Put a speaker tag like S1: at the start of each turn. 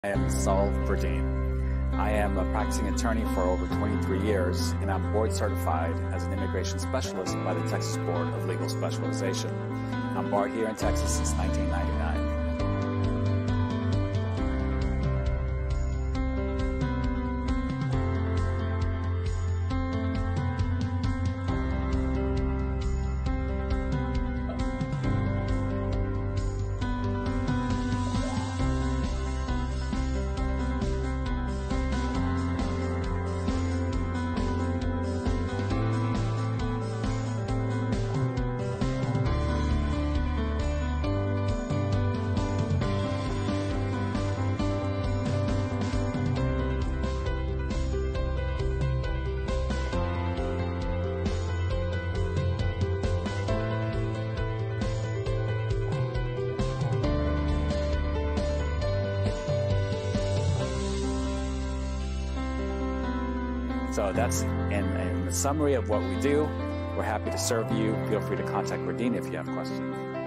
S1: I am Saul Verdin. I am a practicing attorney for over 23 years, and I'm board certified as an immigration specialist by the Texas Board of Legal Specialization. I'm barred here in Texas since 1999. So that's in the summary of what we do. We're happy to serve you. Feel free to contact Verdin if you have questions.